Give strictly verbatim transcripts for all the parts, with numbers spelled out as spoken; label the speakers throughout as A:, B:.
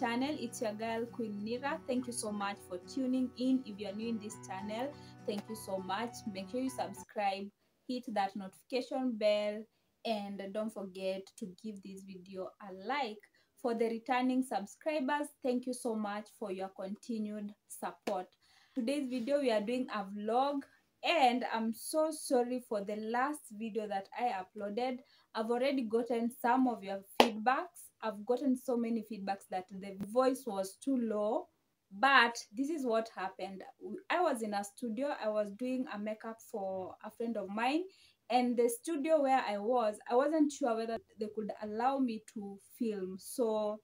A: channel. It's your girl Queen Nira. Thank you so much for tuning in. If you're new in this channel, thank you so much. Make sure you subscribe, hit that notification bell, and don't forget to give this video a like. For the returning subscribers, thank you so much for your continued support. Today's video we are doing a vlog, and I'm so sorry for the last video that I uploaded. I've already gotten some of your feedbacks. I've gotten so many feedbacks that the voice was too low, but this is what happened. I was in a studio. I was doing a makeup for a friend of mine, and the studio where I was, I wasn't sure whether they could allow me to film. So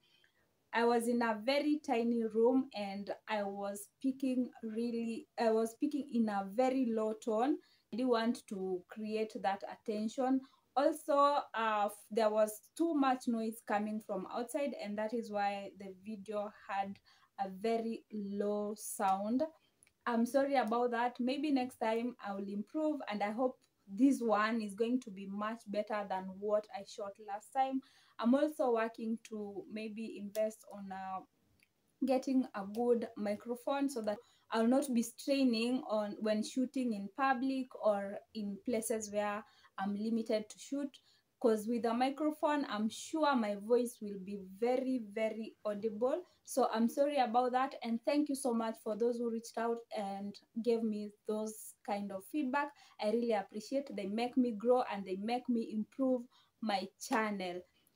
A: I was in a very tiny room, and I was speaking really, I was speaking in a very low tone. I didn't want to create that attention. Also, uh, there was too much noise coming from outside, and that is why the video had a very low sound. I'm sorry about that. Maybe next time I will improve, and I hope this one is going to be much better than what I shot last time. I'm also working to maybe invest on uh, getting a good microphone so that I'll not be straining on when shooting in public or in places where I'm limited to shoot. Because with a microphone, I'm sure my voice will be very, very audible. So I'm sorry about that. And thank you so much for those who reached out and gave me those kind of feedback. I really appreciate it. They make me grow and they make me improve my channel.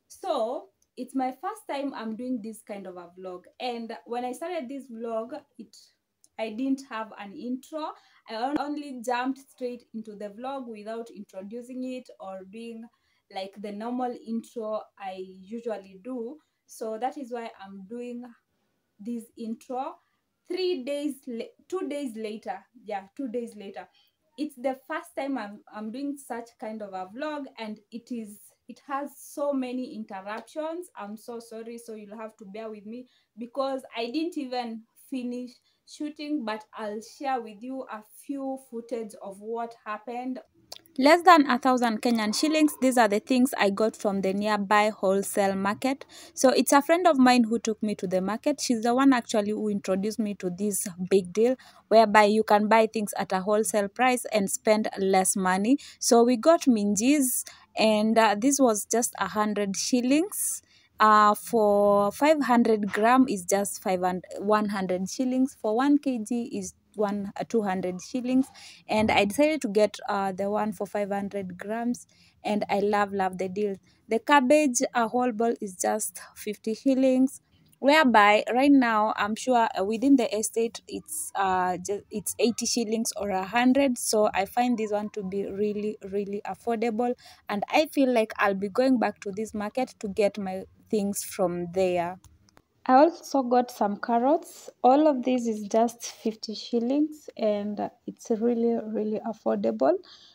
A: So it's my first time I'm doing this kind of a vlog, and when I started this vlog, it I didn't have an intro. I only jumped straight into the vlog without introducing it or doing like the normal intro I usually do. So that is why I'm doing this intro three days two days later. Yeah, two days later. It's the first time I'm, I'm doing such kind of a vlog, and it is it has so many interruptions. I'm so sorry, so you'll have to bear with me because I didn't even finish shooting, but I'll share with you a few footage of what happened. Less than a thousand Kenyan shillings. These are the things I got from the nearby wholesale market. So it's a friend of mine who took me to the market. She's the one actually who introduced me to this big deal whereby you can buy things at a wholesale price and spend less money. So we got minjis, and uh, this was just a hundred shillings. Uh, for five hundred gram is just five hundred, one hundred shillings. For one kg is one uh, two hundred shillings, and I decided to get uh, the one for five hundred grams, and I love love the deal. The cabbage, a whole ball is just fifty shillings, whereby right now I'm sure uh, within the estate it's uh just, it's eighty shillings or a hundred. So I find this one to be really really affordable, and I feel like I'll be going back to this market to get my things from there. I also got some carrots. All of this is just fifty shillings, and uh, it's really really affordable.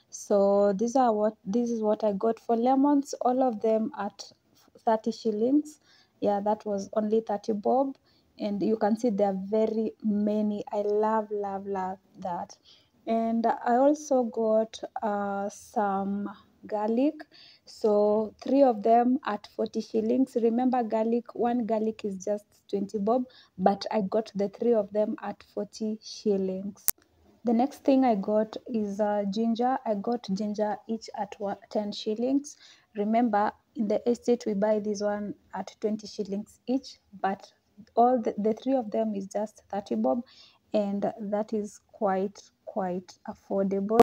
A: So these are what this is what I got for lemons. All of them at thirty shillings. Yeah, that was only thirty bob, and you can see there are very many. I love love love that. And I also got uh, some garlic. So three of them at forty shillings. Remember, garlic, one garlic is just twenty bob, but I got the three of them at forty shillings. The next thing I got is uh, ginger. I got ginger each at one, ten shillings. Remember, in the estate we buy this one at twenty shillings each, but all the, the three of them is just thirty bob, and that is quite quite affordable.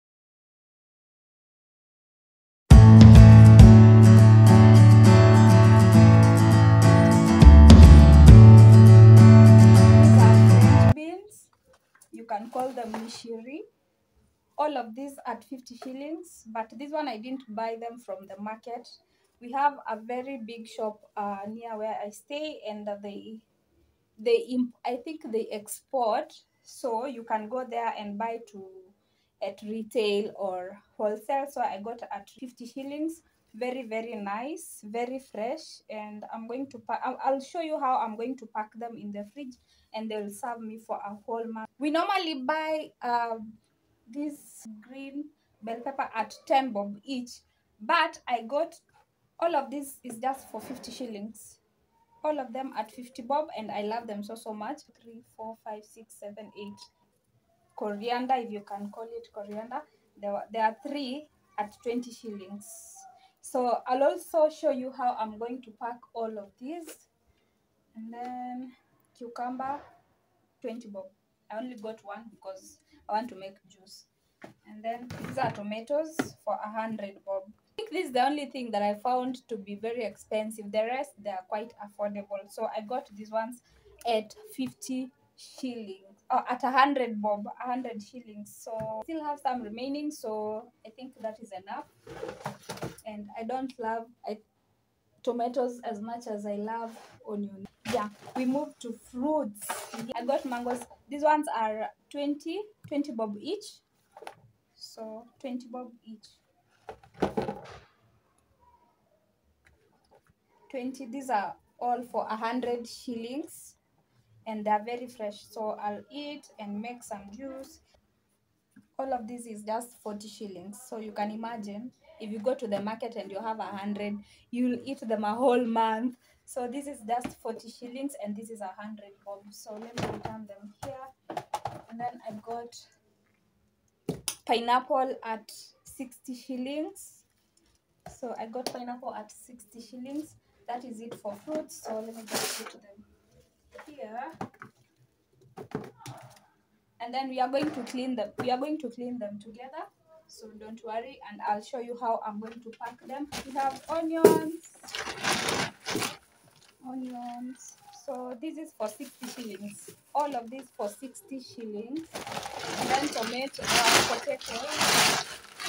A: You can call them mishiri. All of these at fifty shillings, but this one I didn't buy them from the market. We have a very big shop uh, near where I stay, and they they imp I think they export, so you can go there and buy to at retail or wholesale. So I got at fifty shillings. Very very nice, very fresh, and I'm going to pack. I'll show you how I'm going to pack them in the fridge, and they'll serve me for a whole month. We normally buy uh, this green bell pepper at ten bob each, but I got all of this is just for fifty shillings. all of them at fifty bob, and I love them so so much. Three, four, five, six, seven, eight. Coriander, if you can call it coriander. There, were, there are three at twenty shillings. So I'll also show you how I'm going to pack all of these. And then cucumber, twenty bob. I only got one because I want to make juice. And then these are tomatoes for a hundred bob. I think this is the only thing that I found to be very expensive. The rest, they are quite affordable. So I got these ones at fifty shillings, or at a hundred bob, a hundred shillings. So I still have some remaining, so I think that is enough. And I don't love I, tomatoes as much as I love onion. Yeah, we move to fruits. I got mangoes. These ones are twenty, twenty bob each. So twenty bob each. twenty. These are all for a hundred shillings, and they're very fresh. So I'll eat and make some juice. All of this is just forty shillings. So you can imagine if you go to the market and you have a hundred, you'll eat them a whole month. So this is just forty shillings, and this is a hundred bob. So let me return them here. And then I got pineapple at sixty shillings. So I got pineapple at sixty shillings. That is it for fruits. So let me just put them here. And then we are going to clean them. We are going to clean them together. So don't worry, and I'll show you how I'm going to pack them. We have onions. Onions. So this is for sixty shillings. All of this for sixty shillings. And then tomato, uh, potatoes.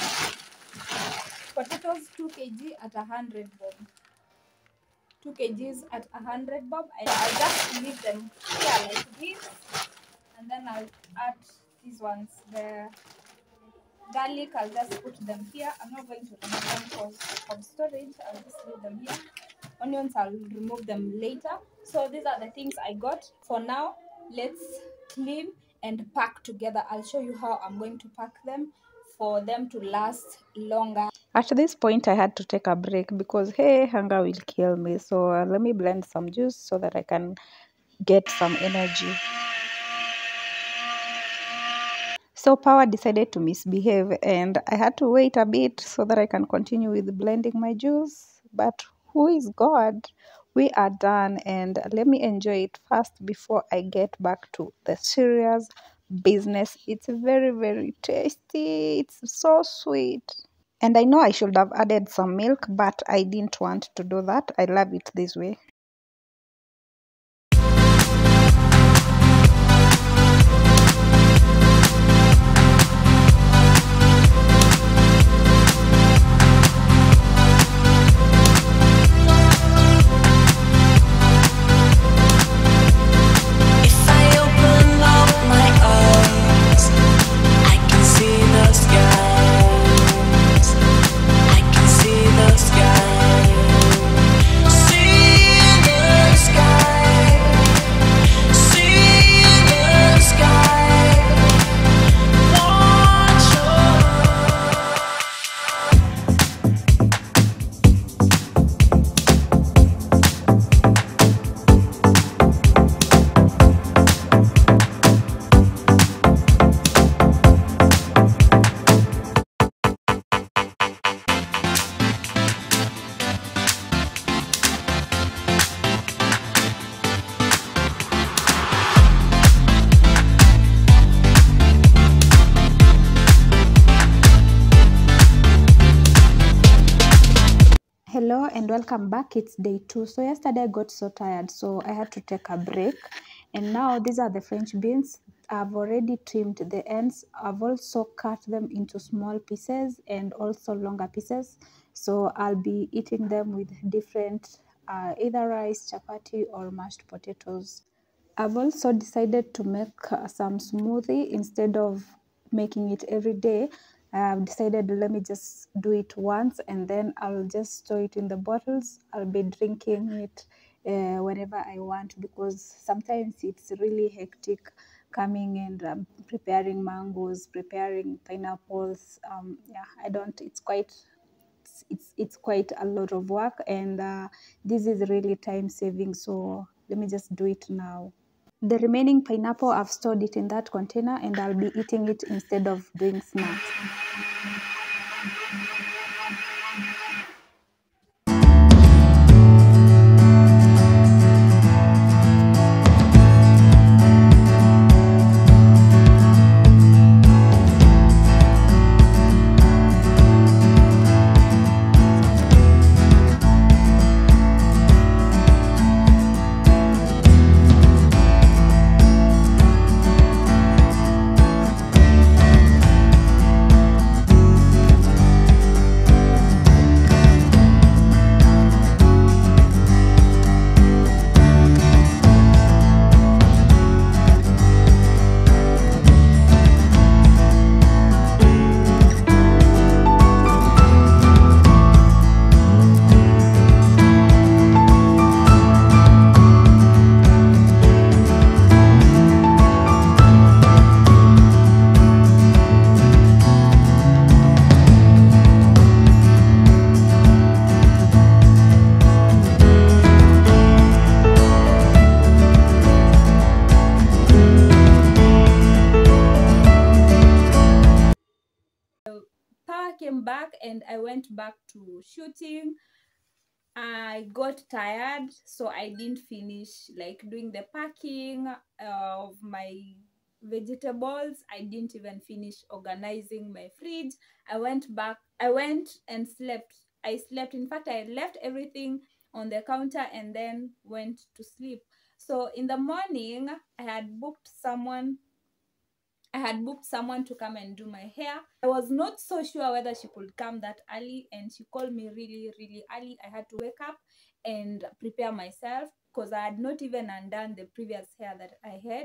A: Potatoes two kilograms at a hundred bob. Two kilograms at a hundred bob. I, I'll just leave them here like this, and then I'll add these ones. The garlic, I'll just put them here. I'm not going to remove them for, for storage. I'll just leave them here. Onions, I'll remove them later. So these are the things I got. For now, let's clean and pack together. I'll show you how I'm going to pack them for them to last longer.
B: At this point, I had to take a break because, hey, hunger will kill me. So uh, let me blend some juice so that I can get some energy. So power decided to misbehave, and I had to wait a bit so that I can continue with blending my juice. But who is God? We are done, and let me enjoy it first before I get back to the serious business. It's very, very tasty. It's so sweet. And I know I should have added some milk, but I didn't want to do that. I love it this way. Hello and welcome back. It's day two. So yesterday I got so tired, so I had to take a break. And now these are the French beans. I've already trimmed the ends. I've also cut them into small pieces and also longer pieces. So I'll be eating them with different uh, either rice, chapati, or mashed potatoes. I've also decided to make uh, some smoothie instead of making it every day. I've decided let me just do it once and then I'll just store it in the bottles. I'll be drinking it uh, whenever I want, because sometimes it's really hectic coming and um, preparing mangoes, preparing pineapples. Um, yeah, I don't, it's quite it's it's it's quite a lot of work, and uh, this is really time saving, so let me just do it now. The remaining pineapple, I've stored it in that container, and I'll be eating it instead of doing snacks.
A: Power came back and I went back to shooting. I got tired, so I didn't finish like doing the packing of my vegetables. I didn't even finish organizing my fridge. I went back, I went and slept. I slept. In fact, I left everything on the counter and then went to sleep. So in the morning, I had booked someone I had booked someone to come and do my hair. I was not so sure whether she could come that early, and she called me really, really early. I had to wake up and prepare myself because I had not even undone the previous hair that I had.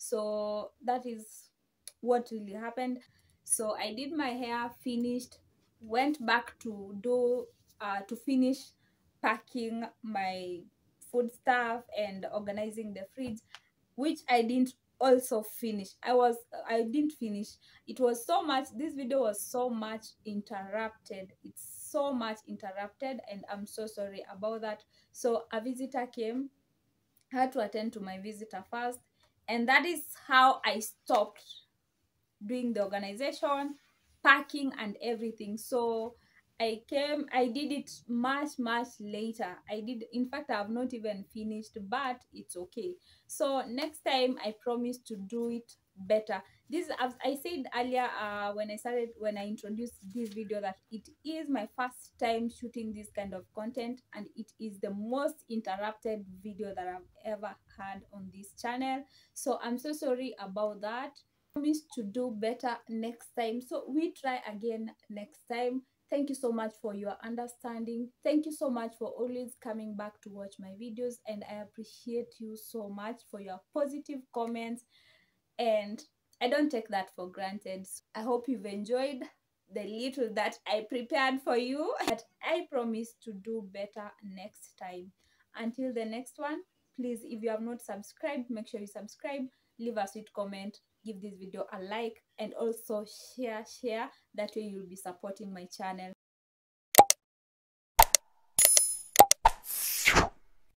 A: So that is what really happened. So I did my hair, finished, went back to do uh, to finish packing my food stuff and organizing the fridge, which I didn't also finish. I was I didn't finish. It was so much. This video was so much interrupted. It's so much interrupted, and I'm so sorry about that. So a visitor came. I had to attend to my visitor first, and that is how I stopped doing the organization, packing, and everything. So I came, I did it much, much later. I did, in fact, I have not even finished, but it's okay. So next time, I promise to do it better. This, as I said earlier, uh, when I started, when I introduced this video, that it is my first time shooting this kind of content, and it is the most interrupted video that I've ever had on this channel. So I'm so sorry about that. Promise to do better next time, so we try again next time. Thank you so much for your understanding. Thank you so much for always coming back to watch my videos, and I appreciate you so much for your positive comments, and I don't take that for granted. I hope you've enjoyed the little that I prepared for you, but I promise to do better next time. Until the next one, please, if you have not subscribed, make sure you subscribe, leave a sweet comment, give this video a like, and also share share that way you'll be supporting my channel.